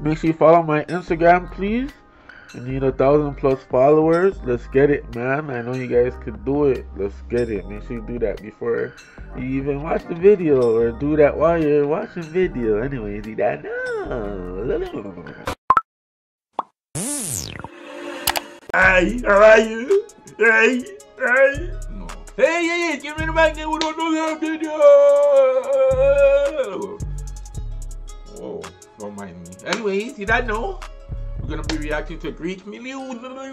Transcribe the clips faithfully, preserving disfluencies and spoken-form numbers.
make sure you follow my Instagram, please. I need a thousand plus followers. Let's get it, man. I know you guys could do it. Let's get it. Make sure you do that before you even watch the video, or do that while you're watching video. Anyway, do that now. Hey, how are you? Hey, hey. No. Hey, hey, hey, give me the mic. We don't do that video. Whoa, don't mind me. Anyways, you don't know. We're gonna be reacting to Greek news.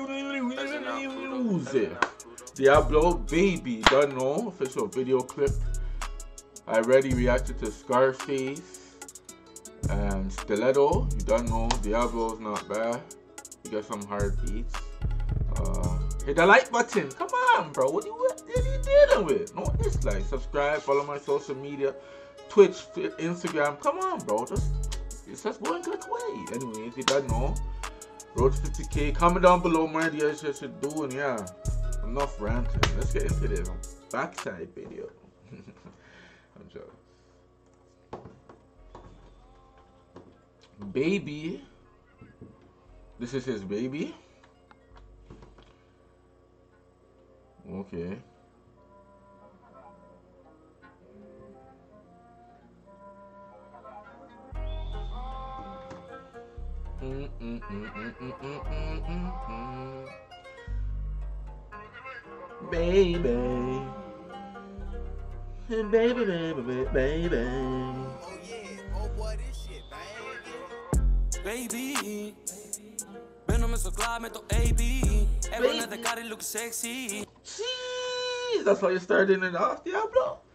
Diablo Baby, don't know. Official video clip. I already reacted to Scarface and Stiletto. You don't know. Diablo's not bad. You got some hard beats. Uh, hit the like button. Come on, bro. What are you, what are you dealing with? No dislike. Subscribe. Follow my social media. Twitch, Instagram. Come on, bro. Just, it's just one click away. Anyway, if you don't know, road to fifty K. Comment down below my ideas you should do. And yeah, enough ranting. Let's get into this backside video. I'm joking. Baby. This is his baby. Okay. Mm, mm, mm, mm, mm, mm, mm, mm. Baby. Baby, baby, baby, baby. Oh yeah, oh boy, this shit bang. Baby. Μπαίνω μες στο κλαμπ με το έι μπι. Έχω ένα δεκάρι look sexy. Jeez, that's why you started it off, Diablo. Oh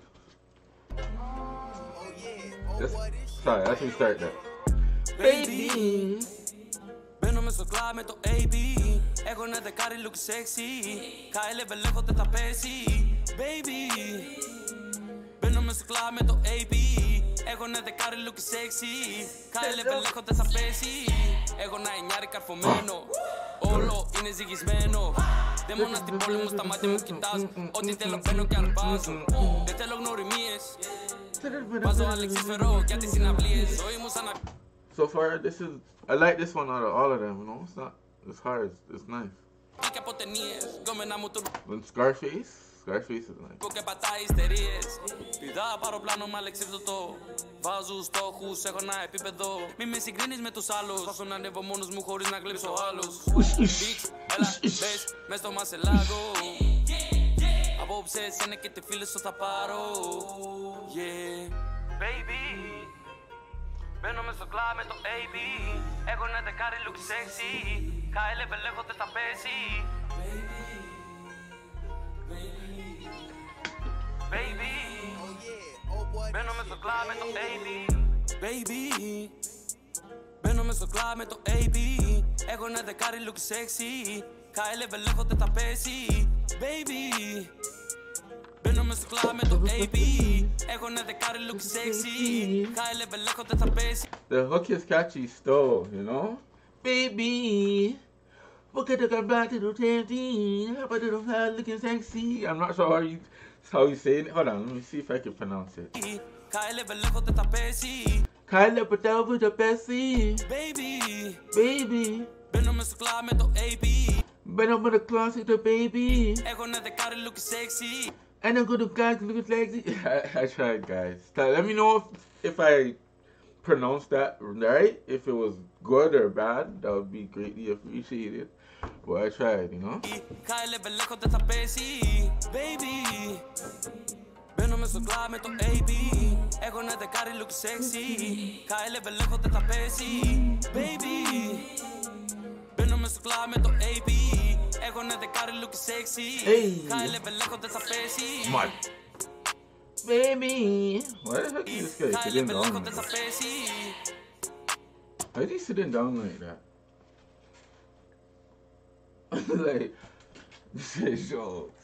yeah, oh That's, boy, this shit sorry, that's me start that. Baby. Μπαίνω μες στο κλαμπ με το έι μπι. Έχω ένα δεκάρι look sexy. High level έχω δεν θα πέσει. Baby. Μπαίνω μες στο κλαμπ με το έι μπι. Έχω ένα δεκάρι look sexy. High level έχω δεν θα πέσει. Έχω ένα εννιάρι καρφωμένο. Όλο είναι ζυγισμένο. Δεν μόνο στην πόλη μου στα μάτια μου κοιτάζω. Ό,τι θέλω παίρνω και αρπάζω. Δεν θέλω γνωριμίες. Βάζω αλεξίσφαιρο για τις συναυλίες. Ζωή μου σαν να... So far, this is, I like this one out of all of them, you know? It's not, it's hard, it's, it's nice. Και από ταινίες. Γκόμενα μου του... Then Scarface, Scarface is nice. Και πατάει ιστερίες. Πηδά παροπλάνο με αλεξίβδοτο. Βάζω στόχους, έχω ένα επίπεδο. Μη με συγκρίνεις με τους άλλους. Πάω να ανέβω μόνος μου χωρίς να κλείψω άλλους. Bitch, έλα, μπες, μες στο μασελάδο. Απόψε εσένα και τη φίλη σου θα πάρω. Yeah, baby. Μπαίνω μες στο κλαμπ με το έι μπι. Έχω ένα δεκάρι look sexy. High level έχω δεν θα πέσει. Baby, μπαίνω μες στο κλαμπ με το έι μπι. Baby, μπαίνω μες στο κλαμπ με το έι μπι. Έχω ένα δεκάρι look sexy. High level έχω δεν θα πέσει. Baby, μπαίνω μες στο κλαμπ με το έι μπι. Έχω ένα δεκάρι look sexy. High level έχω δεν θα πέσει. The hook is catchy still, you know? Baby, look at the back to the tempting. How about the fat looking sexy? I'm not sure how you, how you say it. Hold on, let me see if I can pronounce it. High level έχω δεν θα πέσει. High level over the Bessie. Baby, Baby, μπαίνω μες στο κλαμπ με το έι μπι. been up in the closet, the baby. Έχω ένα δεκάρι look sexy. And I'm gonna guys look sexy. I, I tried, guys. Let me know if, if I pronounced that right. If it was good or bad, that would be greatly appreciated. But I tried, you know. High level έχω δεν θα πέσει. Baby, μπαίνω μες στο κλαμπ με το έι μπι. Έχω ένα δεκάρι look sexy. High level έχω δεν θα πέσει. Baby, μπαίνω μες στο κλαμπ με το έι μπι. Έχω ένα δεκάρι look sexy. High level έχω δεν θα πέσει. Smart. Baby. Why the heck is this guy High sitting level down έχω like δεν θα that? πέσει. Why is he sitting down like that? Like, this is jokes.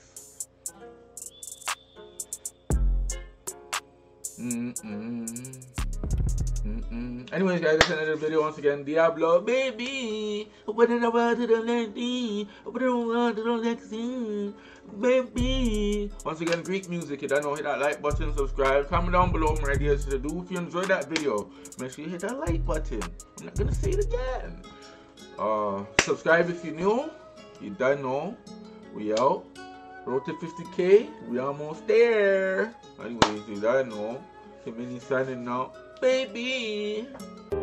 Mm-mm. Mm-mm. Anyways, guys, that's another video once again. Diablo, baby. What did I want to the lady? What did I want to the Lexi? Baby. Once again, Greek music. You don't know, hit that like button, subscribe, comment down below my ideas to do. If you enjoyed that video, make sure you hit that like button. I'm not gonna say it again. Uh, subscribe if you're new. You don't know. We out. Road to fifty K. We almost there. Anyways, you don't know. Kimini signing out. Baby.